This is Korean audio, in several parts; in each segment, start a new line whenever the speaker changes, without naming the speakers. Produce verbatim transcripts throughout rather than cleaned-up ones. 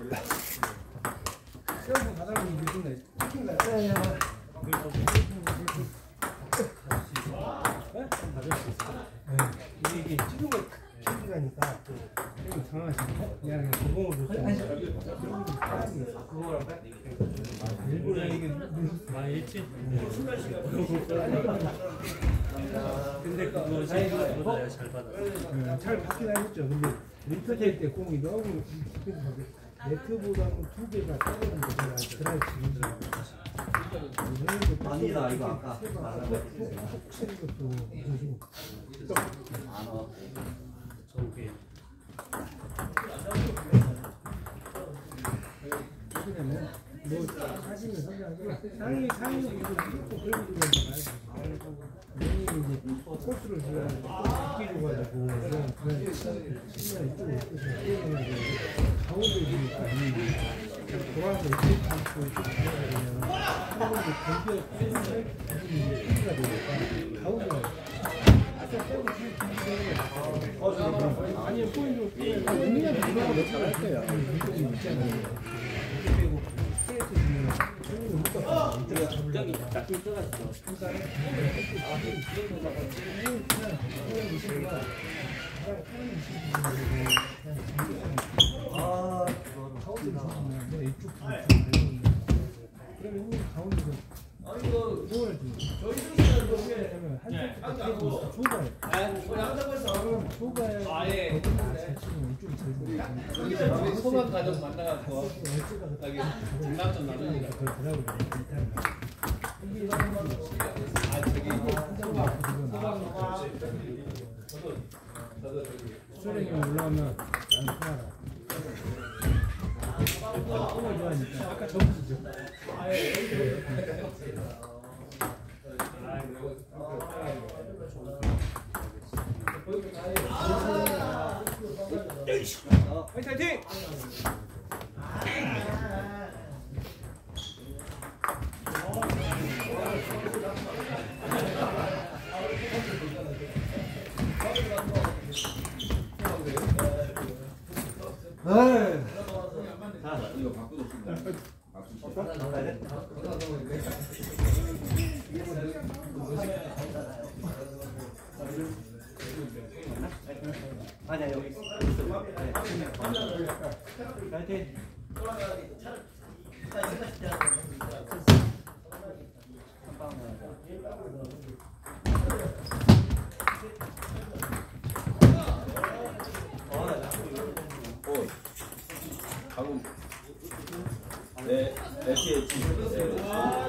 세우고 가다가 이게 끝나. 치킨 가요. 이게 이게 찍은 거 찍으니까 또 상하시네. 그냥 고봉으로 그거랑 일부러 이게 아 있지. 근데 그거 사이즈가 잘 받아. 잘 받긴 하겠죠. 근데 리터될 때 공이 너무 네트보다는 두 개가 작은 거잖아. 그날 지금
아니다 이거 아까
톡 치는 것도 무슨
안 와.
저게 그러면 뭐 사진을 선정하고 상위 상위도 이거 무조건 그런 거잖아요. 왜냐면 이제 코스를 제가 늦게 줘가지고 그냥 그냥 신발 이쪽으로 있어서 가운데 있으니까 돌아서 이렇게 감고 이렇게 들어가면 한 번도 공기가 부분이 크기가 되니까 가운데가 아까 빼고 아니면 포인트로 빼고 의미가 들어가면 몇 잘할 거야. 이쪽이 있잖아요. 이렇게 빼고 스트레이트 주면 손으로 묶어서 이쪽에 적당히 딱 들어갔어.
아,
가운데 이쪽 그러면 가운데서 이걸 저희 중에는 한쪽 초가에 그럼 초가에 잘 치면 이쪽이 제일 좋아요.
소만 가족 만나갖고 장난점 나누니까
그걸 들어가고 이게
아 저기
수령이 올라오면 안 팔아. 뽕을 좋아하니까 아까 점수죠. 화이팅!
자, 이거 바꾸도 아니야 여기 있어. 파이팅.
방금 네, 에스에이치 네.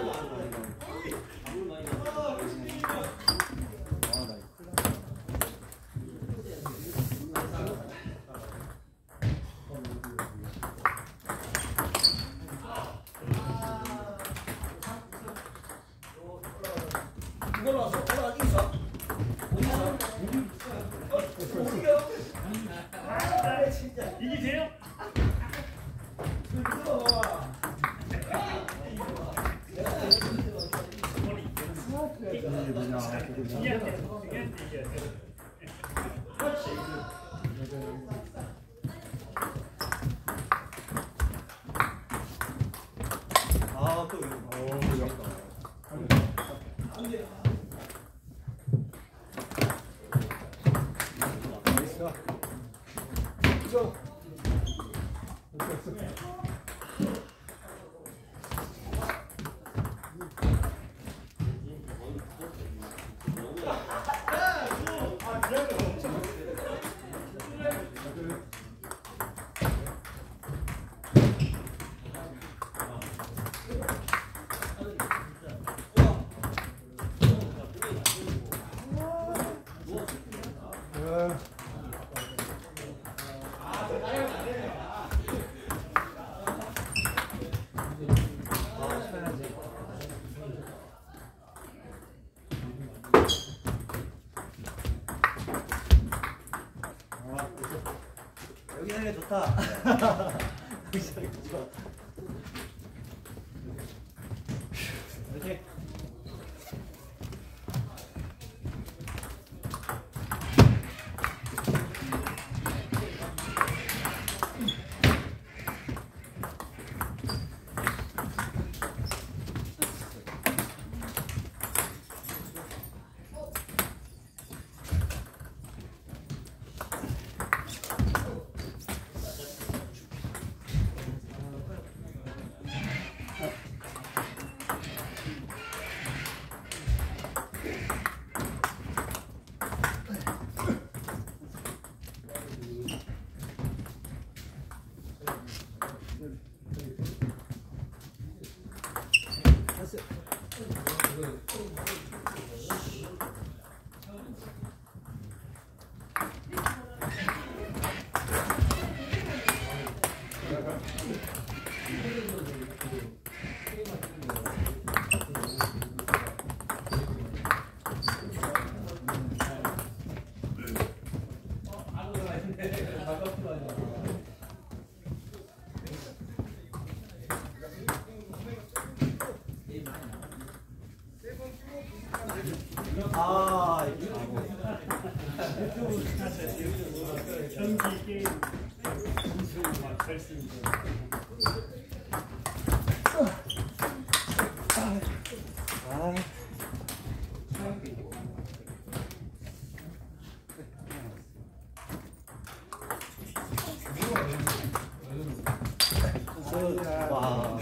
이걸로 왔어? 올라가기 있어? 어디 있어? 어디요? 아 진짜 이게 돼요?
아, 또 이거. 여기 하는 게 좋다. 여기 하는 게 좋아. 이렇게. 아,
경기 게임 무슨 막 결승.
아. 와.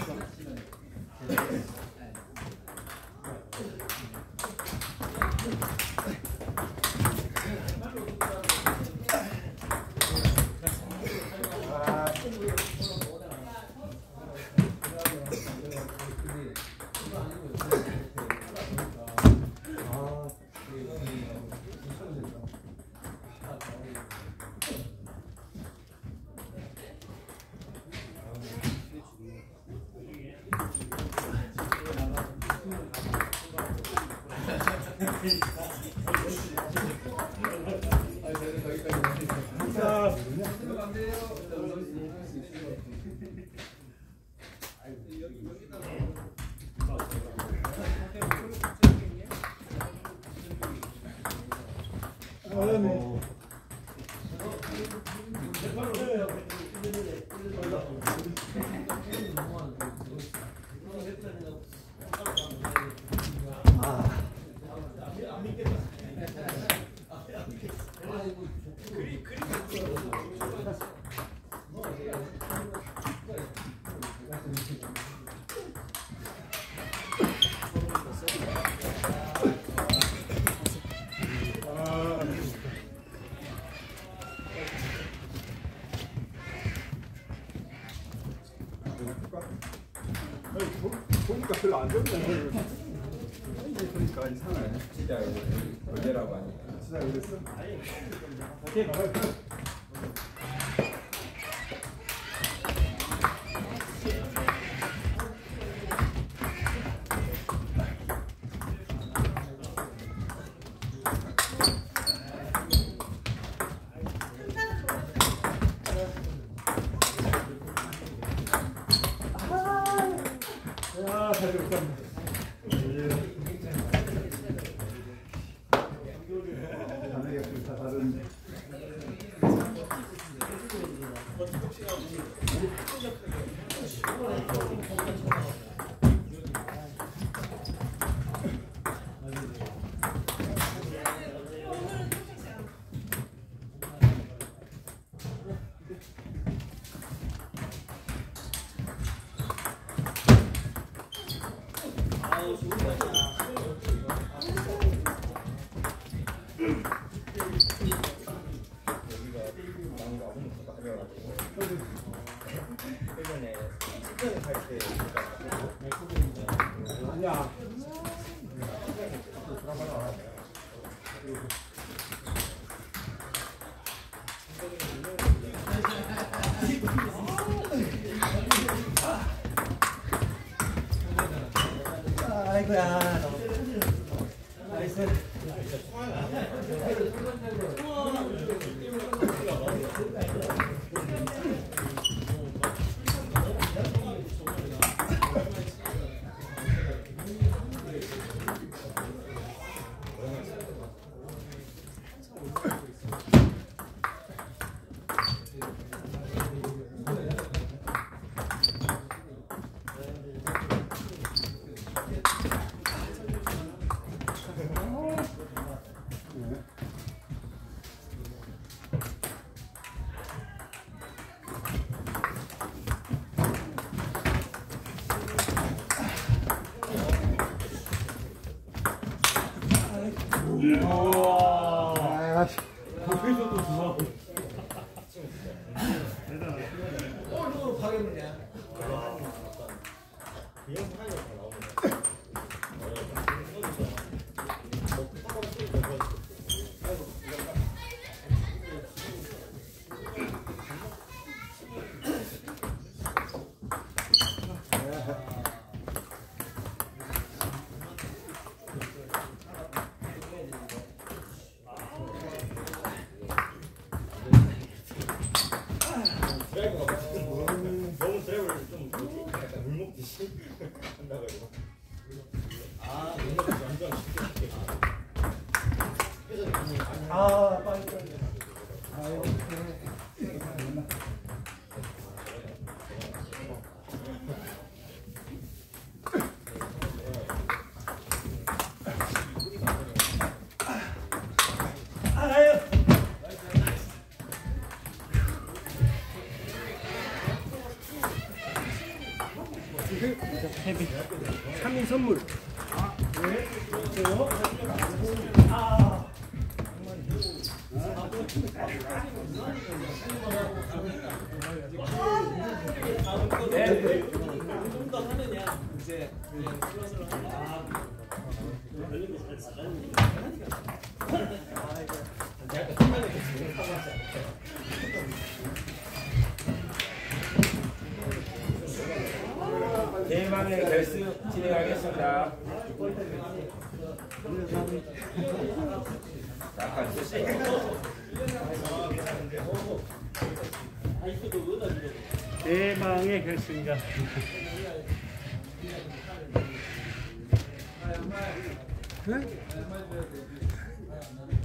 보니까 별로 안 좋네. 그러니까 이상하네.
진짜 걸레라고 하니까.
진짜 그랬어?
아, 잘 들었다.
다 다른. 아니야.
아이고야. 나이스.
드라이브가 너무 드라이브를 좀 약간 물 먹듯이 한다고 해서 아 물 먹듯이 완전 쉽게 쉽게 회전이 많이 많이
아 빨리 빨리. 삼 인 선물. 아, 왜? 그래요? 아.
네. 좀더 하느냐 이제 플러스로 하냐 걸리고 잘 잘하니까 내가 또 생각을 지금 하고 왔잖아.
대망의 결승 진행하겠습니다. 약간 쓰시.
대망의 결승전. 네?